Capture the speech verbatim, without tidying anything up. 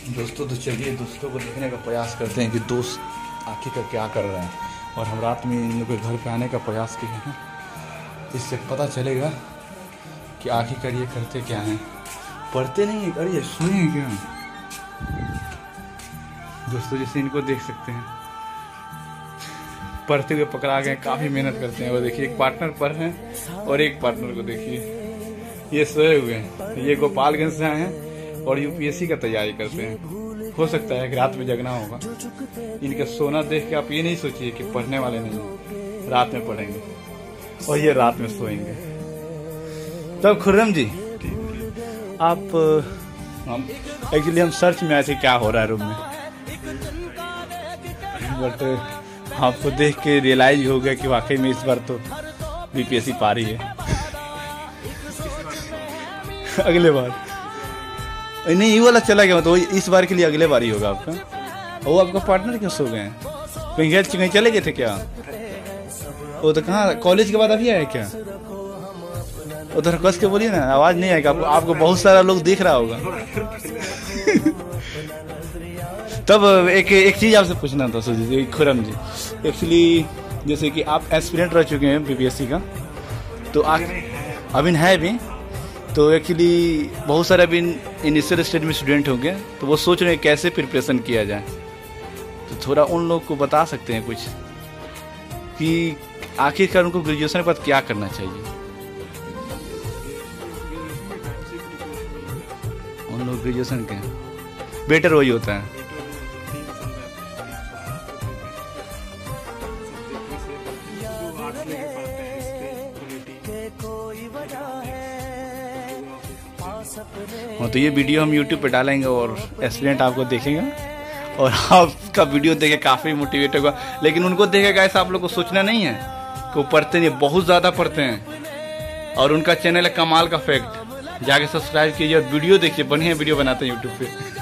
दोस्तों तो चलिए दोस्तों को देखने का प्रयास करते हैं कि दोस्त आखिर क्या कर रहे हैं, और हम रात में इन लोग के घर पे आने का प्रयास किए हैं। इससे पता चलेगा कि आखिरकार ये करते क्या हैं। पढ़ते नहीं है, अरे ये सोए हैं क्या दोस्तों? जैसे इनको देख सकते हैं पढ़ते हुए पकड़ा गए, काफ़ी मेहनत करते हैं। और देखिए एक पार्टनर पढ़ रहे हैं और एक पार्टनर को देखिए ये सोए हुए हैं। ये गोपालगंज से आए हैं और यूपीएससी का तैयारी करते हैं। हो सकता है कि रात में जगना होगा। इनका सोना देख के आप ये नहीं सोचिए कि पढ़ने वाले नहीं, रात में पढ़ेंगे और ये रात में सोएंगे। तब खुर्रम जी आप हम एक्चुअली हम सर्च में आए थे क्या हो रहा है रूम में, बट आपको देख के रियलाइज हो गया कि वाकई में इस बार तो बीपीएससी पा रही है। अगले बार नहीं ये वाला चला गया, तो इस बार के लिए अगले बार ही होगा आपका। वो आपका पार्टनर क्यों सो गए? कहीं गए कहीं चले गए थे क्या? वो तो कहाँ कॉलेज के बाद अभी आया क्या? उधर कस के बोलिए ना, आवाज नहीं आएगा। आपको, आपको बहुत सारा लोग देख रहा होगा। तब एक एक चीज आपसे पूछना था सुजी खुर्रम जी, एक्चुअली जैसे कि आप एस्पिरेंट रह चुके हैं बीपीएससी का, तो अभी है भी, तो एक्चुअली बहुत सारे अभी इनिशियल स्टेज में स्टूडेंट होंगे, तो वो सोच रहे हैं कैसे प्रिपरेशन किया जाए। तो थोड़ा उन लोग को बता सकते हैं कुछ कि आखिरकार उनको ग्रेजुएशन के बाद क्या करना चाहिए? उन लोग ग्रेजुएशन के बेटर वही होता है। हाँ, तो ये वीडियो हम यूट्यूब पे डालेंगे और एस्पिरेंट आपको देखेंगे और आपका वीडियो देखे काफ़ी मोटिवेट होगा। लेकिन उनको देखेगा ऐसा आप लोग को सोचना नहीं है कि वो पढ़ते नहीं, बहुत ज़्यादा पढ़ते हैं। और उनका चैनल है कमाल का फैक्ट, जाके सब्सक्राइब कीजिए और वीडियो देखिए, बढ़िया वीडियो बनाते हैं यूट्यूब पे।